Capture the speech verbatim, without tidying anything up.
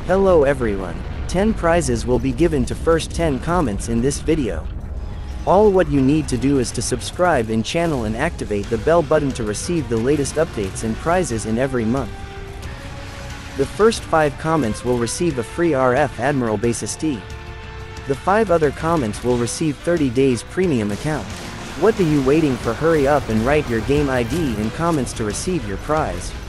Hello everyone. ten prizes will be given to first ten comments in this video. All what you need to do is to subscribe in channel and activate the bell button to receive the latest updates and prizes in every month. The first five comments will receive a free R F Admiral Basisty. The five other comments will receive thirty days premium account. What are you waiting for? Hurry up and write your game I D in comments to receive your prize.